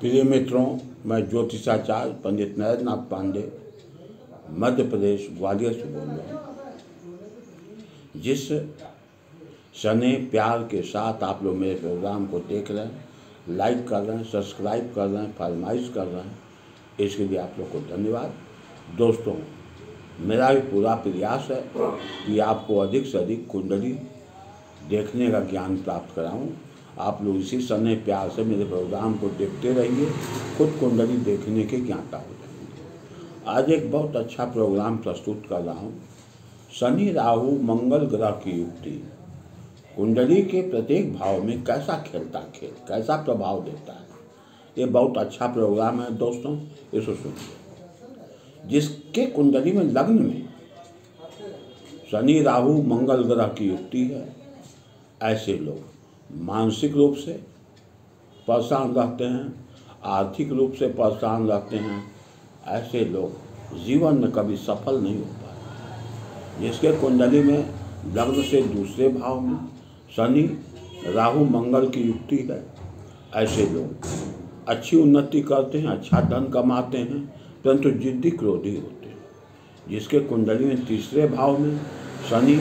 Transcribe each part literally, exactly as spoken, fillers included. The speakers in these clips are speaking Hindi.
प्रिय मित्रों, मैं ज्योतिषाचार्य पंडित नरेंद्र नाथ पांडे मध्य प्रदेश ग्वालियर से बोल रहा हूँ। जिस स्नेह प्यार के साथ आप लोग मेरे प्रोग्राम को देख रहे हैं, लाइक कर रहे हैं, सब्सक्राइब कर रहे हैं, फरमाइश कर रहे हैं, इसके लिए आप लोग को धन्यवाद। दोस्तों, मेरा भी पूरा प्रयास है कि आपको अधिक से अधिक कुंडली देखने का ज्ञान प्राप्त कराऊं। आप लोग इसी स्नेह प्यार से मेरे प्रोग्राम को देखते रहिए, खुद कुंडली देखने के ज्ञाता हो जाएंगे। आज एक बहुत अच्छा प्रोग्राम प्रस्तुत कर रहा हूँ। शनि राहु मंगल ग्रह की युक्ति कुंडली के प्रत्येक भाव में कैसा खेलता खेल कैसा प्रभाव देता है, ये बहुत अच्छा प्रोग्राम है दोस्तों, इसको सुनिए। जिसके कुंडली में लग्न में शनि राहु मंगल ग्रह की युक्ति है, ऐसे लोग मानसिक रूप से परेशान रहते हैं, आर्थिक रूप से परेशान रहते हैं। ऐसे लोग जीवन में कभी सफल नहीं हो पाते। जिसके कुंडली में लग्न से दूसरे भाव में शनि राहु मंगल की युक्ति है, ऐसे लोग अच्छी उन्नति करते हैं, अच्छा धन कमाते हैं, परंतु जिद्दी क्रोधी होते हैं। जिसके कुंडली में तीसरे भाव में शनि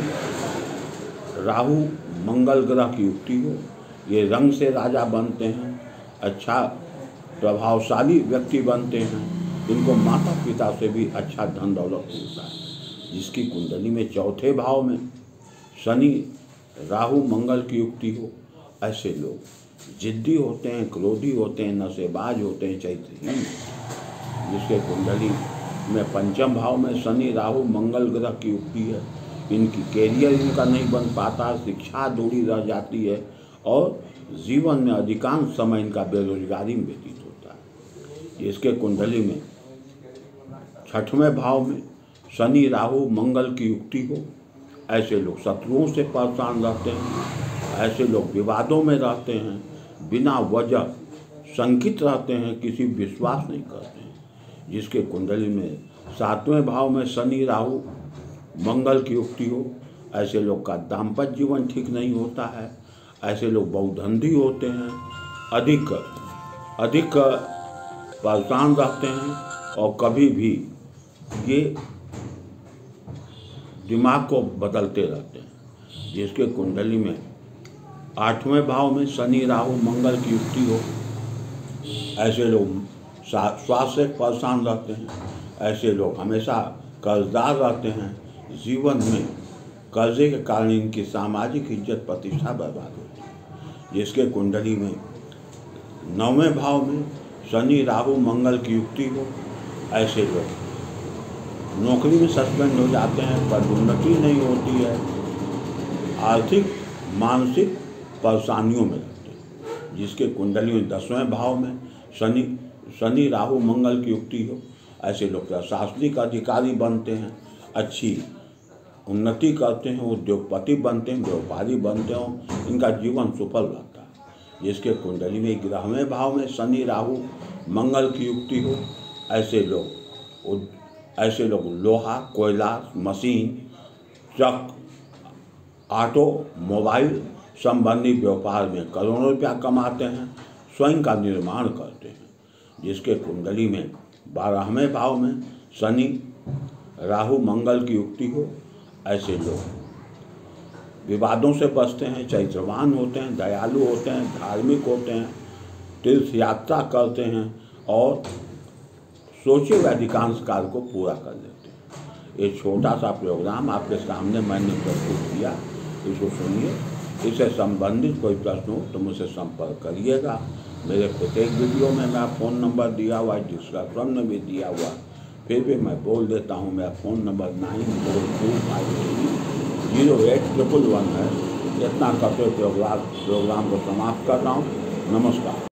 राहु मंगल ग्रह की युक्ति हो, ये रंग से राजा बनते हैं, अच्छा प्रभावशाली व्यक्ति बनते हैं, इनको माता पिता से भी अच्छा धन दौलत मिलता है। जिसकी कुंडली में चौथे भाव में शनि राहु मंगल की युक्ति हो, ऐसे लोग जिद्दी होते हैं, क्रोधी होते हैं, नशेबाज होते हैं, चैत्रहीन। जिसके कुंडली में पंचम भाव में शनि राहु मंगल ग्रह की युक्ति है, इनकी कैरियर इनका नहीं बन पाता, शिक्षा अधूरी रह जाती है और जीवन में अधिकांश समय इनका बेरोजगारी में व्यतीत होता है। इसके कुंडली में छठवें भाव में शनि राहु मंगल की युक्ति हो, ऐसे लोग शत्रुओं से परेशान रहते हैं, ऐसे लोग विवादों में रहते हैं, बिना वजह शंकित रहते हैं, किसी विश्वास नहीं करते हैं। जिसके कुंडली में सातवें भाव में शनि राहु मंगल की युक्ति हो, ऐसे लोग का दाम्पत्य जीवन ठीक नहीं होता है, ऐसे लोग बहुधंधी होते हैं, अधिक अधिक परेशान रहते हैं और कभी भी ये दिमाग को बदलते रहते हैं। जिसके कुंडली में आठवें भाव में शनि राहु मंगल की युक्ति हो, ऐसे लोग स्वास्थ्य से परेशान रहते हैं, ऐसे लोग हमेशा कर्जदार रहते हैं, जीवन में कर्जे के कारण इनकी सामाजिक इज्जत प्रतिष्ठा बर्बाद होती है। जिसके कुंडली में नौवें भाव में शनि राहु मंगल की युक्ति हो, ऐसे लोग नौकरी में सस्पेंड हो जाते हैं, पदोन्नति नहीं होती है, आर्थिक मानसिक परेशानियों में रहते हैं। जिसके कुंडली में दसवें भाव में शनि शनि राहु मंगल की युक्ति हो, ऐसे लोग प्रशासनिक अधिकारी बनते हैं, अच्छी उन्नति करते हैं, उद्योगपति बनते हैं, व्यापारी बनते हैं, इनका जीवन सफल रहता है। जिसके कुंडली में ग्यारहवें भाव में शनि राहु मंगल की युक्ति हो, ऐसे लोग ऐसे लोग लोहा कोयला मशीन ट्रक ऑटो मोबाइल संबंधी व्यापार में करोड़ों रुपया कमाते हैं, स्वयं का निर्माण करते हैं। जिसके कुंडली में बारहवें भाव में शनि राहु मंगल की युक्ति हो, ऐसे लोग विवादों से बचते हैं, चैत्रवान होते हैं, दयालु होते हैं, धार्मिक होते हैं, तीर्थ यात्रा करते हैं और सोचे हुए अधिकांश कार्य को पूरा कर लेते हैं। ये छोटा सा प्रोग्राम आपके सामने मैंने प्रस्तुत किया, इसको सुनिए। इससे संबंधित कोई प्रश्न हो तो मुझसे संपर्क करिएगा। मेरे प्रत्येक वीडियो में मेरा फ़ोन नंबर दिया हुआ है, डिस्क्रिप्शन में भी दिया हुआ, फिर भी मैं बोल देता हूँ। मेरा phone number nine four two five three zero eight triple one है। इतना करते प्रोग्राम प्रोग्राम को समाप्त कर रहा हूँ। नमस्कार।